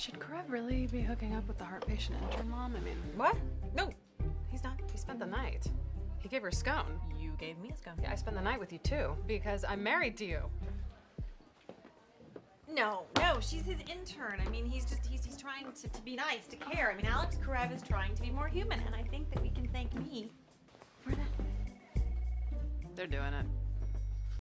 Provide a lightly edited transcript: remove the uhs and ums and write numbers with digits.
Should Karev really be hooking up with the heart patient intern mom? I mean, What? No, he's not. he spent the night. He gave her a scone. You gave me a scone. Yeah, I spent the night with you too, because I'm married to you. No, she's his intern. I mean, he's trying to be nice, to care. I mean, Alex Karev is trying to be more human, and I think that we can thank me for that. They're doing it.